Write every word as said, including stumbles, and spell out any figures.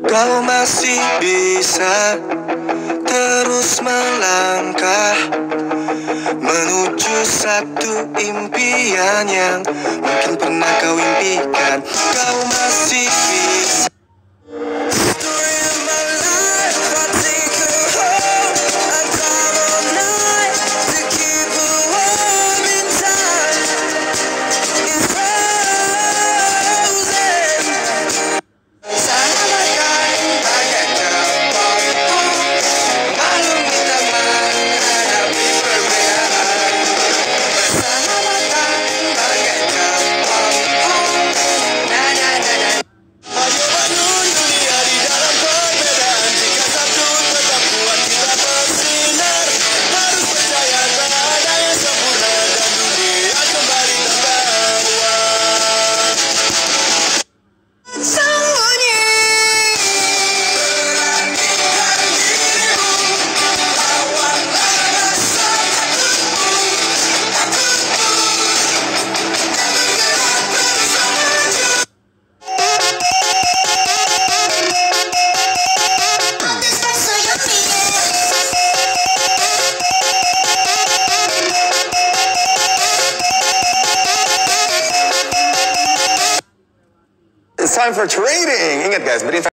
Kau masih bisa terus melangkah menuju satu impian yang mungkin pernah kau impikan. Kau masih bisa. It's time for trading. Ingat guys, beri